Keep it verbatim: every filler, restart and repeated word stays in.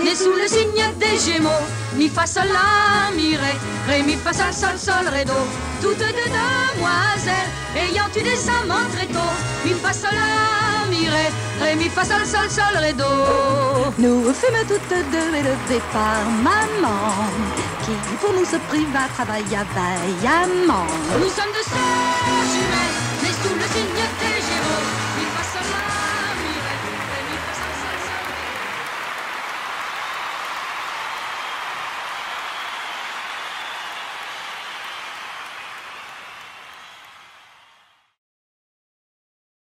né sous le signe des Gémeaux. Mi fa sol la mi ré, ré mi fa sol sol sol ré do. Toutes deux demoiselles ayant eu des amants très tôt. Mi fa sol la mi ré, ré mi fa sol sol sol ré do. Nous fûmes toutes deux élevées par maman, qui pour nous se priva travailla vaillamment. Nous sommes deux sœurs jumelles